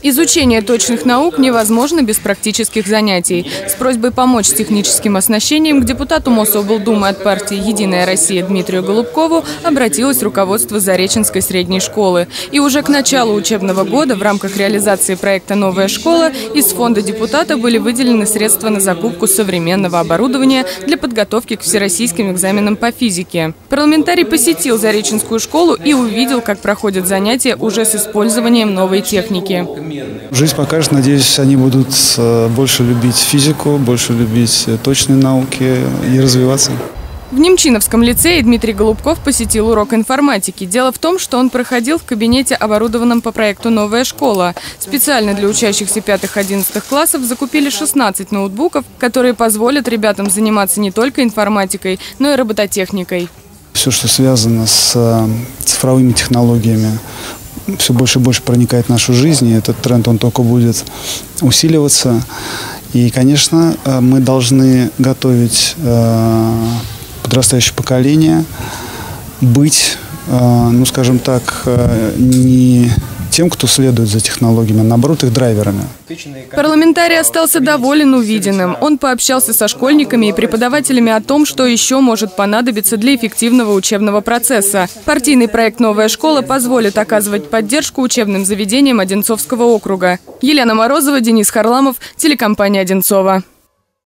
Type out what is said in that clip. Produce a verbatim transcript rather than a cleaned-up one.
Изучение точных наук невозможно без практических занятий. С просьбой помочь с техническим оснащением к депутату Мособлдумы от партии «Единая Россия» Дмитрию Голубкову обратилось руководство Зареченской средней школы. И уже к началу учебного года в рамках реализации проекта «Новая школа» из фонда депутата были выделены средства на закупку современного оборудования для подготовки к всероссийским экзаменам по физике. Парламентарий посетил Зареченскую школу и увидел, как проходят занятия уже с использованием новой техники. Жизнь покажет, надеюсь, они будут больше любить физику, больше любить точные науки и развиваться. В Немчиновском лицее Дмитрий Голубков посетил урок информатики. Дело в том, что он проходил в кабинете, оборудованном по проекту «Новая школа». Специально для учащихся пятых-одиннадцатых классов закупили шестнадцать ноутбуков, которые позволят ребятам заниматься не только информатикой, но и робототехникой. Все, что связано с цифровыми технологиями, все больше и больше проникает в нашу жизнь, и этот тренд он только будет усиливаться. И, конечно, мы должны готовить подрастающее поколение, быть, ну, скажем так, не тем, кто следует за технологиями, а наоборот их драйверами. Парламентарий остался доволен увиденным. Он пообщался со школьниками и преподавателями о том, что еще может понадобиться для эффективного учебного процесса. Партийный проект «Новая школа» позволит оказывать поддержку учебным заведениям Одинцовского округа. Елена Морозова, Денис Харламов, телекомпания «Одинцова».